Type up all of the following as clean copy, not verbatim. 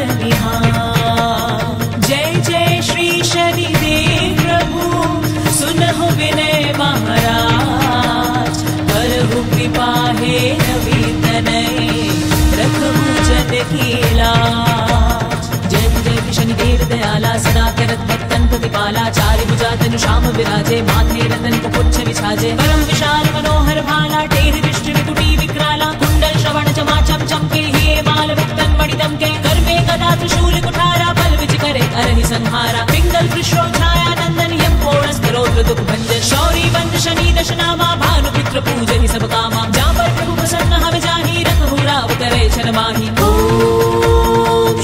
जय जय श्री शनिदेव प्रभु, सुनहु विनय महाराज, करहु कृपा हे रवि तनय, रखहु जन की लाज। जय जय शनिदेव दयाला, सदा करत भक्तन प्रतिपाला, चारि भुजा तनु श्याम विराजे, माथे रतन कुपुच्छ विछाजे, परम विशाल मनोहर भाला, टेढ़ दृष्टि विकुटी विक्राला, कुंडल श्रवण चमाचम चमके, हिये माल मुक्तन मणिदम के, कर में गदा त्रिशूल कुठारा, बल विज करे अरहि संहारा, पिंगल वृषो छाया नंदन, यम कोणस करोत्र दुख भंजन, शौरी बंद शनि दशनामा, भानु पितृ पूजहि सब कामा, जापर प्रभु प्रसन्न हवि जाहि, रखहु राव करे छन माहि। ओम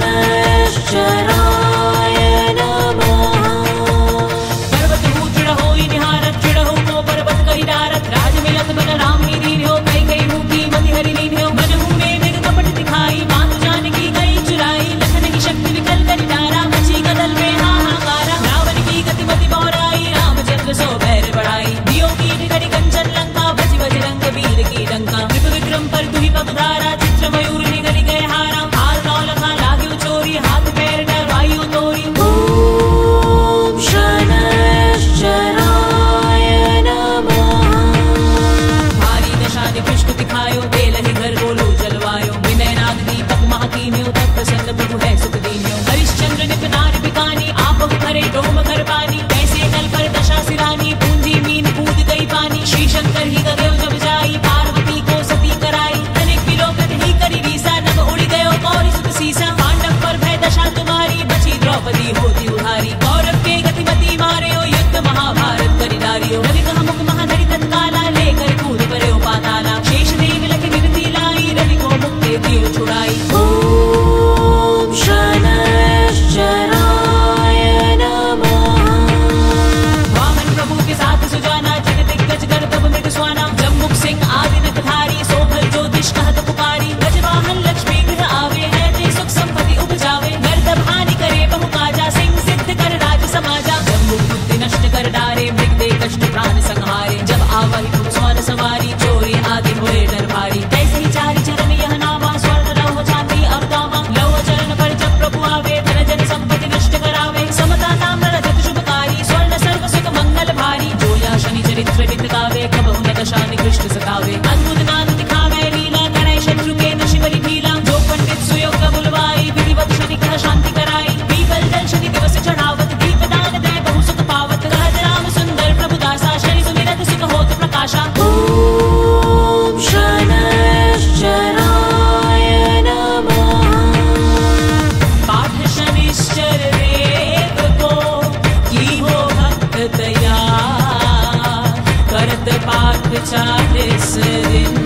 शनैश्चराय नमः। पर्वत दृढ़ होई निहारत, दृढ़ हो को पर्वत कहि डारत, राज मिलत बन राम लीन हो, कई कई मुखी मति हरि लीन हो, मनहु में मृग कपट दिखाई, मातु जानकी गई चुराई, लखन की शक्ति विकल करि डारा, मची कदल में हाहाकारा, रावण की गति मति बौराई, रामचंद्र सो बैर बढ़ाई, दियो कीट करि कंचन लंका, बजि बजरंग वीर की डंका, नृप विक्रम पर दुहि पगधारा, चित्र मयूर निगरि गए हारा, हार दौलत लाग्यो चोरी, हाथ पैर डरवाइयो तोरी। ओम शनैश्चराय नमः। भारी दशा निकृष्ट दिखायो, बेलहि घर गोलो जलवायो, विनय नाग दीपक महाकीन्यो, तब प्रसन्न प्रभु है सुख दीन्यो, हरिश्चंद्र निप नारि बिकानी, आपहु भरे डोम घर पानी, कैसे नल पर दशा सिरानी, पूंजी मीन कूद गई पानी, श्री शंकर ही गगयो जब जाई, पार्वती को सती कराई, तनिक विलोकत ही करी रीसा, नभ उड़ गयो कौरि सुत सीसा, पांडव पर भय दशा तुम्हारी, बची द्रौपदी होती उधारी, कौरव के गतिमति मार्यो, युद्ध महाभारत करि डारियो, रवि कह मुख महाधरि तत्काला, लेकर कूद पर्यो पाताला, शेष देव लखि विनती लाई, रवि को मुक्ति दियो छुड़ाई। ओम शनैश्चराय नमः। वामन प्रभु के साथ सुजाना, जग दिग्गज कर तब मृग स्वाना, जम्मुख सिंह आदि नखधारी, सोफल ज्योतिष कहत पुकारी, गजवाहन लक्ष्मी गृह आवे, है ते सुख संपत्ति उपजावे, गर्दभ हानि करे बहु काजा, सिंह सिद्ध कर राज समाजा, जम्मुख बुद्धि नष्ट कर डारे, मृग दे कष्ट प्राण संहारे, जब आवहि प्रभु स्वर सवारी, चोरी आदि होए डर भारी, कैसे ही चारि चरण यह नामा, स्वर्ण लौह चांदी और तामा, लौह चरण पर जब प्रभु आवे, धन जन संपत्ति नष्ट करावे, समता नाम रजत शुभकारी, स्वर्ण सर्व सुख मंगल भारी, जो या शनि चरित्र विद गावे, कबहु न दशा निकृष्ट सतावे, अद्भुत नाम दिखावे लीला, करे शत्रु के न शिवरि भीला, जो पंडित सुयोग बुलवाई, विधिवत शनि कह शांति कराई, पीपल जल शनि दिवस चढ़ावत, दीप दान दे बहु सुख पावत, कहत राम सुंदर प्रभु दासा, शनि सुमिरत सुख होत प्रकाशा। ओम शनैश्चराय नमः। पाठ शनिश्चर देव को की हो भक्त तैयार, करत पाठ 40 दिन,